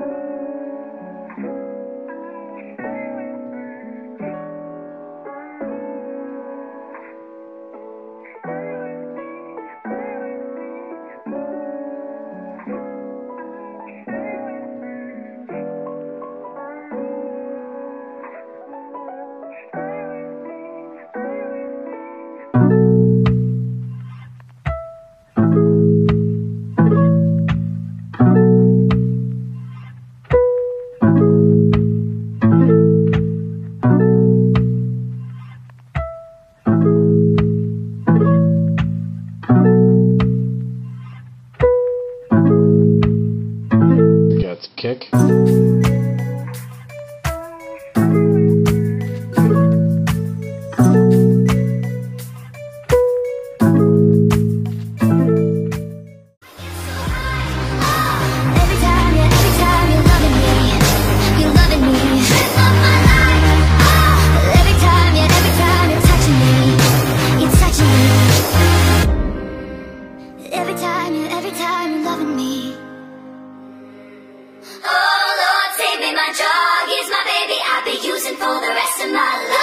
Kick. Every time you're loving me. Oh Lord, save me, my drug is my baby, I'll be using for the rest of my life.